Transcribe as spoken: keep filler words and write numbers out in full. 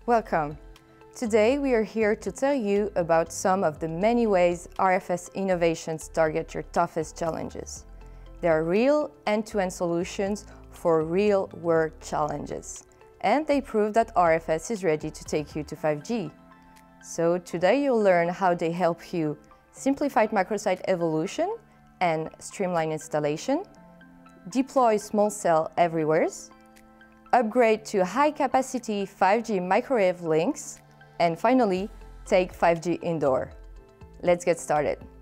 Welcome! Today we are here to tell you about some of the many ways R F S innovations target your toughest challenges. They are real end-to-end solutions for real-world challenges. And they prove that R F S is ready to take you to five G. So today you'll learn how they help you simplify microsite evolution and streamline installation, deploy small cell everywhere, upgrade to high-capacity five G microwave links, and finally, take five G indoor. Let's get started.